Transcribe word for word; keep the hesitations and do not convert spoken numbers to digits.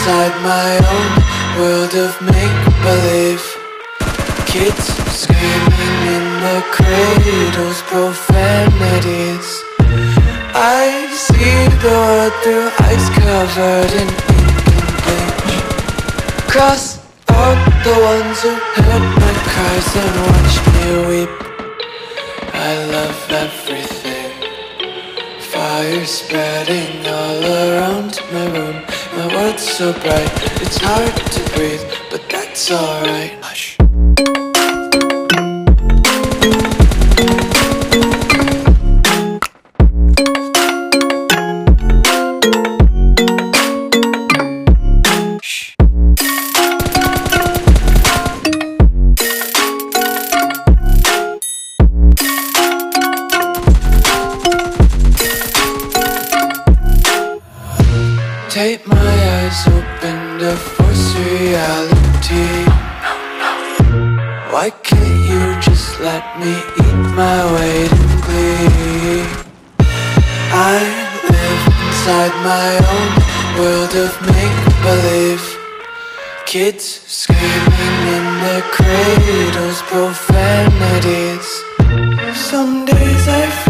inside my own world of make-believe. Kids screaming in the cradles, profanities. I see the world through eyes covered in ink and bleach. Cross out the ones who heard my cries and watched me weep. I love everything. Fire spreading all around my room. My world's so bright, it's hard to breathe, but that's alright. Hush. Tape my eyes open to force reality. Why can't you just let me eat my weight in glee? I live inside my own world of make-believe. Kids screaming in their cradles, profanities. Some days I feel